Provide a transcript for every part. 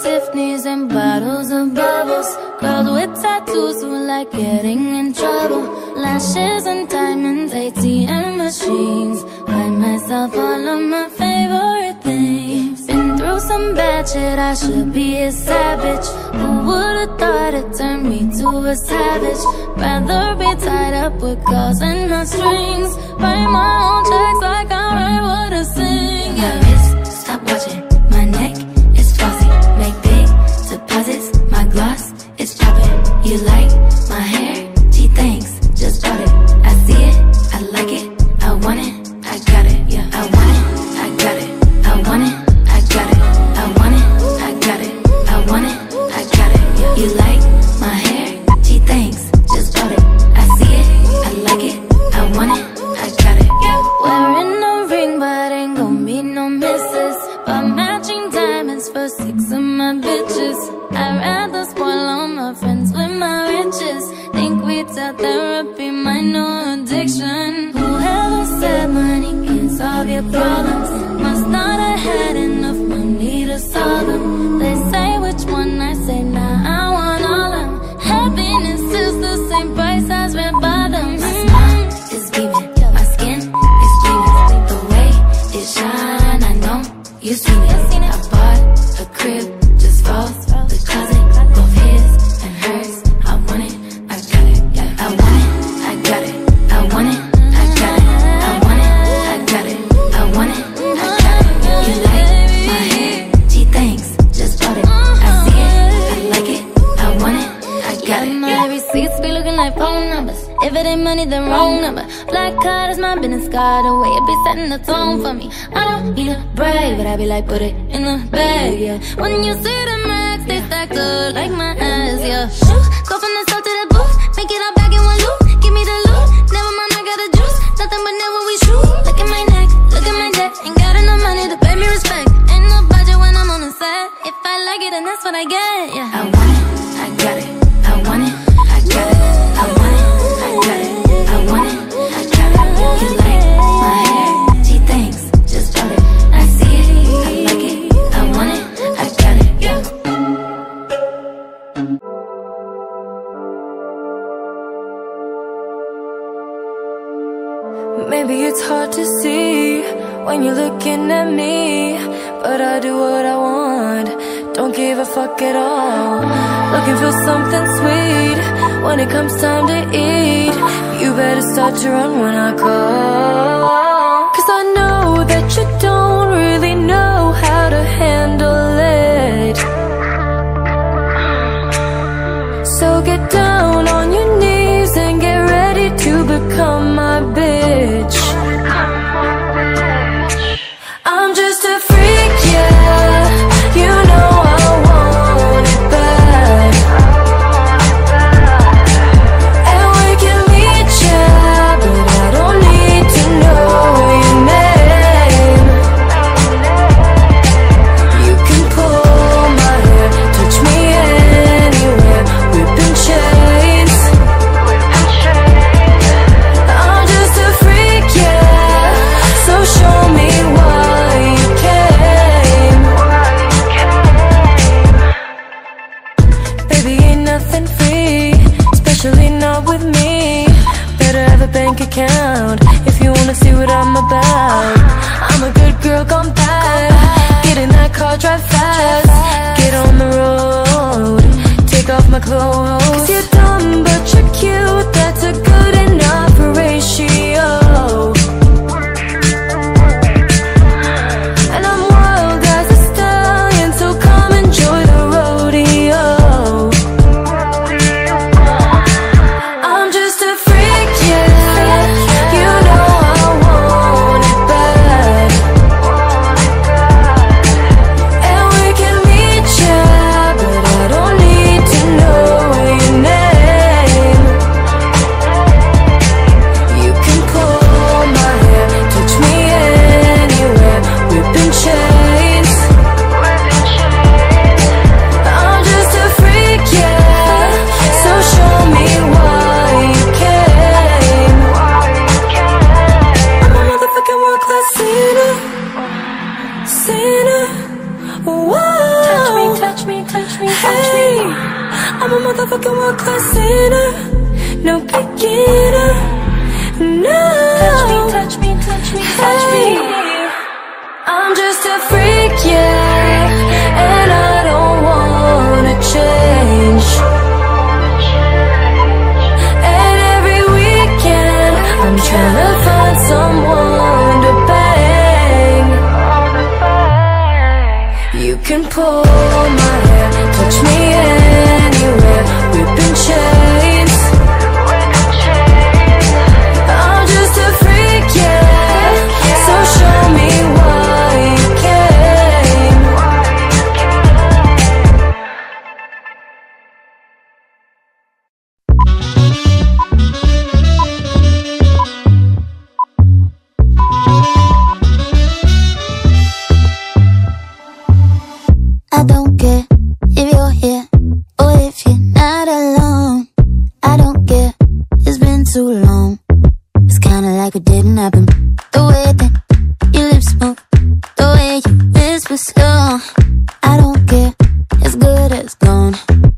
Tiffany's and bottles of bubbles. Girls with tattoos who like getting in trouble. Lashes and diamonds, ATM machines. Buy myself all of my favorite things. Been through some bad shit, I should be a savage. Who would've thought it turned me to a savage? Rather be tied up with calls and not strings. Write my own checks like I write what I sing. My wrist, stop watching. My neck is flossy. Make big deposits. My gloss is chopping. You like my hair? Gee, thanks, just bought it. I see it, I like it, I want it, I got it. Yeah, I want it, I got it, I want it, I got it, I want it, I got it, I want it, I got it. Yeah. You like my hair? Gee, thanks, just bought it. I see it, I like it, I want it, I got it. Yeah. Wearing a ring, but ain't gon' be no misses. But matching diamonds for 6 of my bitches. I'd rather spoil all my friends with my riches. Think retail therapy, my new addiction. Whoever said money can't solve your problems must not have had enough money to solve them. They say which one, I say nah, I want all of them. Happiness is the same price as red bottoms. My smile is beaming, my skin is gleaming. The way it shine, I know you seen it. I bought a crib, just falls the closet, both his and hers. I want it, I got it. I want it, I got it. I want it, I got it. I want it, I got it. I want it, I got it. You like my hair? Gee, thanks, just bought it. I see it, I like it. I want it, I got it. My receipts be looking like phone numbers. If it ain't money, then wrong number. Black card is my business card. The way it be setting the tone for me. I don't need a brag, but I be like, put it in the bag, yeah. When you see the racks, they stacked up like my ass, yeah. Shoot, go from the south to the booth. Make it all back in one loop. Give me the loot. Never mind, I got the juice. Nothing but never we shoot. Look at my neck, look at my debt. Ain't got enough money to pay me respect. Ain't no budget when I'm on the set. If I like it, then that's what I get, yeah. I want it, I got it. I want it, I got it. I want it, I got it. I want it, I got it. You like my hair? Gee, thanks, just bought it. I see it, I like it. I want it, I got it. Yeah. Maybe it's hard to see when you're looking at me, but I do what I want, don't give a fuck at all. Looking for something sweet when it comes time to eat. You better start to run when I call, 'cause I know that you don't really know how to handle it. So get down on your knees and get ready to become my bitch. I'm just a freak, yeah. You know I want it bad. And we can meet, yeah, but I don't need to know your name. You can pull my hair, touch me anywhere, whipping chains. I'm just a freak, yeah. So show me why you came. Baby, ain't nothing free, especially not with me. Better have a bank account if you wanna see what I'm about. I'm a good girl gone bad. Get in that car, drive fast. Get on the road, take off my clothes. 'Cause you're dumb but you're cute, that's a good enough ratio. And I'm wild as a stallion, so come enjoy the rodeo. I'm just a freak, yeah. You know I want it bad. And we can meet, Hey, I'm a motherfucking world-class sinner, no beginner, no. Touch me, hey, I'm just a freak, yeah, and I don't wanna change. And every weekend I'm trying to find someone to bang. You can pull my hair, touch me anywhere, whipping chains. I'm just a freak, yeah, so show me why you came. I don't care if you're here or if you're not alone. I don't care, it's been too long. It's kinda like it didn't happen. The way that your lips move, the way you whisper slow. I don't care, it's good as gone.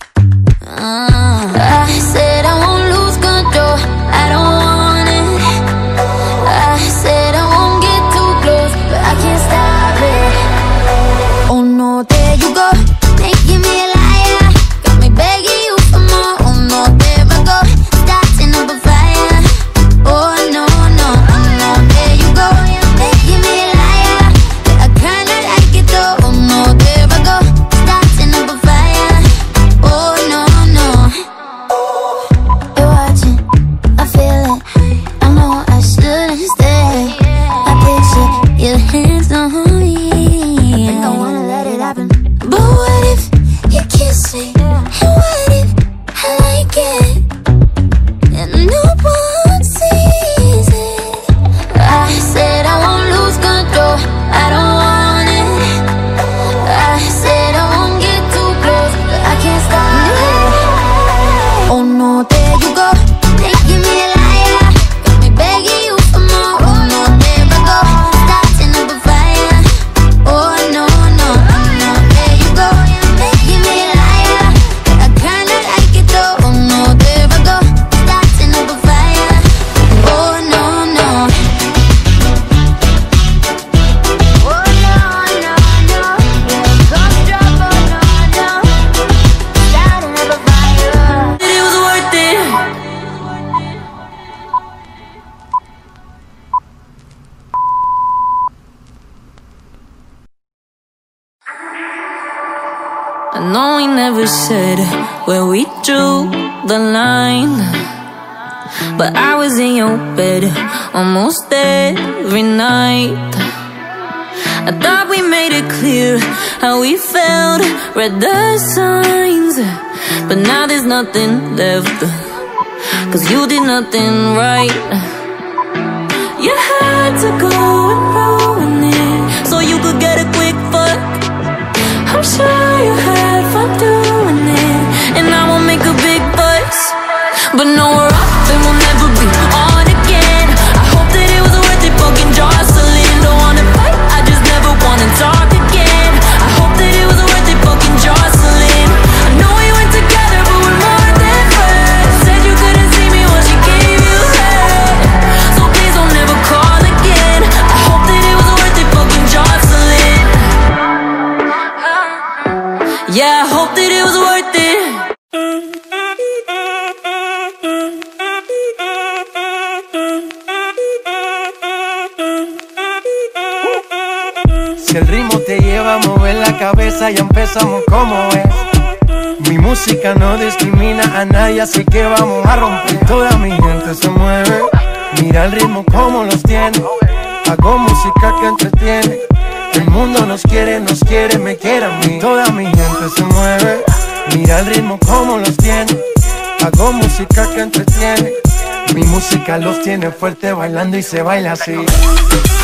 I said I won't lose control, I don't want it. I said I won't get too close, but I can't stop it. Oh no, there you go, making me a liar. Got me begging you for more. Oh no, there I go, starting up a fire. Oh no, no, oh no, there you go, making me a liar. But I kinda like it though. Oh no, there I go, starting up a fire. Oh no, no. You're watching, I feel it, I know I shouldn't stay. I picture your hands on me, think I wanna let it happen. But what if you kiss me? And what if I like it and no one sees it? I said I won't lose control, I don't want it. I said I won't get too close, but I can't stop it. Oh no, there you go, making me a liar. Got me begging you for more. Oh no, there I go, starting up a fire. Oh no, no, oh no, there you go, making me a liar. But I kinda like it though. Oh no, there I go, starting up a fire. Oh no, no. Oh no, no, no, gonna drop. Oh no, no, starting up a fire. It was worth it. I know we never said where we drew the line, but I was in your bed almost every night. I thought we made it clear how we felt, read the signs. But now there's nothing left, 'cause you did nothing right. You had to go and ruin it so you could get a quick fuck. I'm sure you had fun doing it, and I won't make a big fuss. But no, we're off and we'll never be on again. I hope that it was worth it, fucking jostling. Don't wanna fight, I just never wanna talk again. I hope that it was worth it, fucking jostling. I know we went together, but we're more than friends. Said you couldn't see me when she gave you head, so please don't ever call again. I hope that it was worth it, fucking jostling. Yeah, I hope that it was worth it. Si el ritmo te lleva a mover la cabeza, ya empezamos como es. Mi música no discrimina a nadie, así que vamos a romper. Toda mi gente se mueve, mira el ritmo como los tiene. Hago música que entretiene. El mundo nos quiere, me quiere a mí. Toda mi gente se mueve, mira el ritmo como los tiene. Hago música que entretiene. Mi música los tiene fuerte bailando y se baila así.